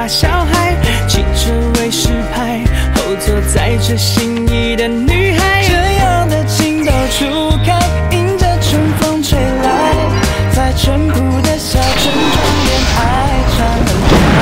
大小孩，骑着瑞士牌，后座载着心仪的女孩。这样的情窦初开，迎着春风吹来，在淳朴的小镇庄恋爱传很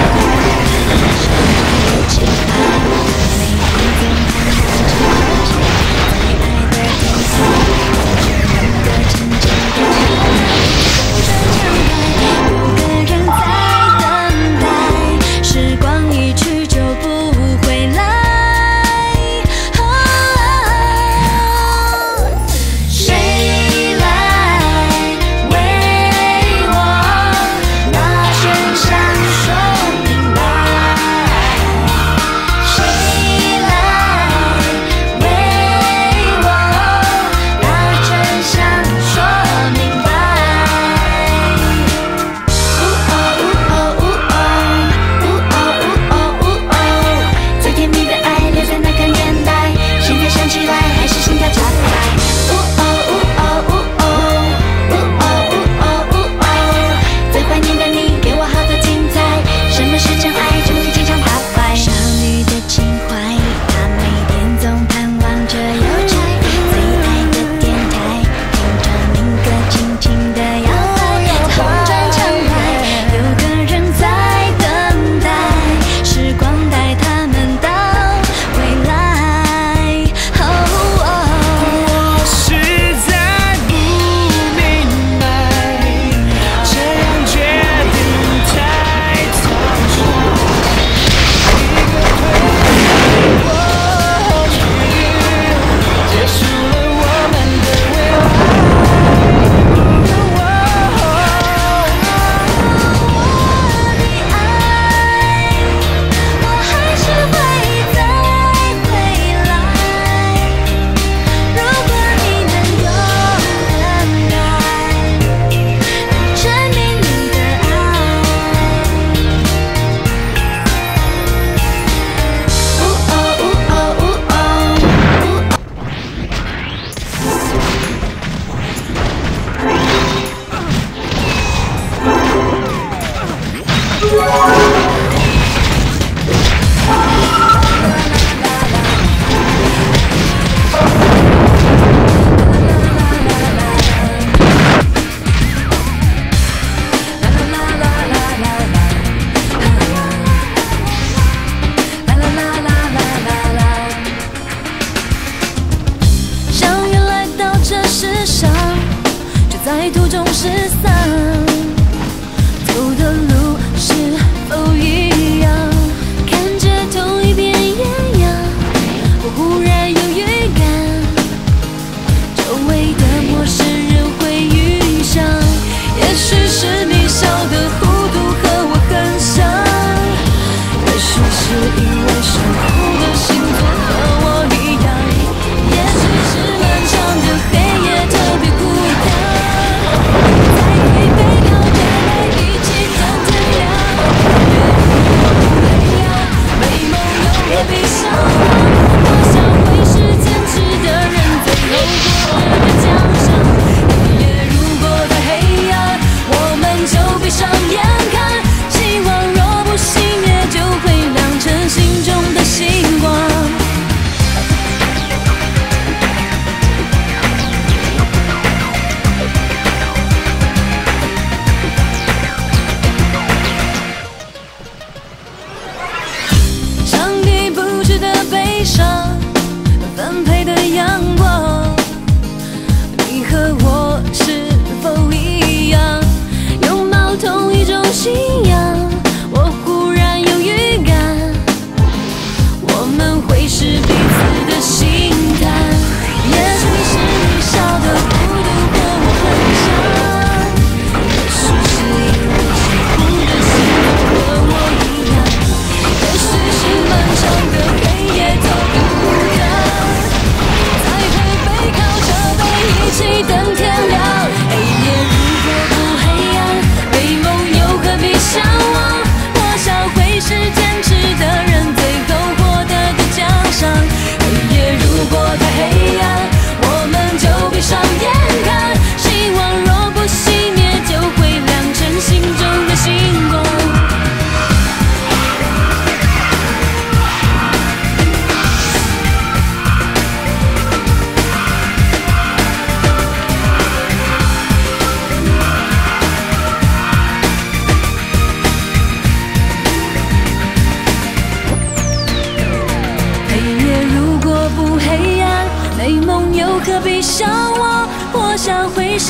在途中失散，走的路是否一样？看着同一片艳阳，我忽然有预感，周围的陌生人会遇上。也许是你笑的弧度和我很像，也许是因为身后的星座和我一样，也许是漫长的黑夜特别孤单。在疲惫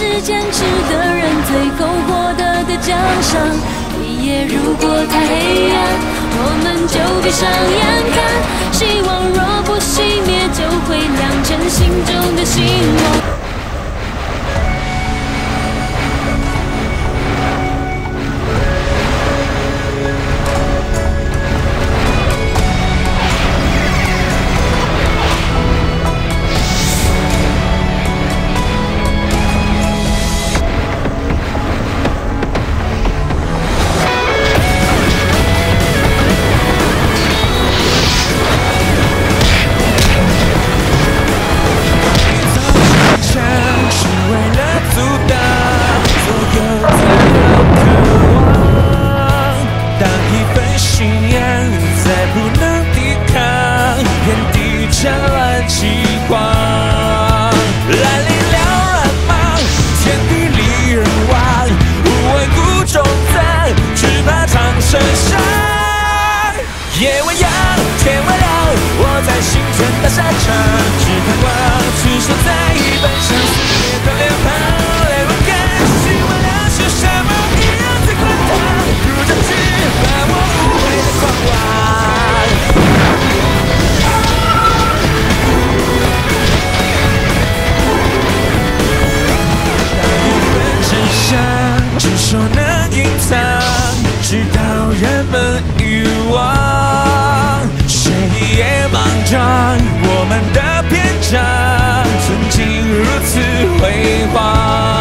是坚持的人最后获得的奖赏。黑夜如果太黑暗，我们就闭上眼看。希望若不熄灭，就会亮成心中的希望。 夜未央，天未亮，我在心间大沙场，只盼望出手在奔向死灭的脸庞。来勇敢，希望了是什么一样在滚烫，如这只把我无悔的狂妄。大部分真相只说能隐藏，直到人们遗忘。也莽撞，我们的篇章曾经如此辉煌。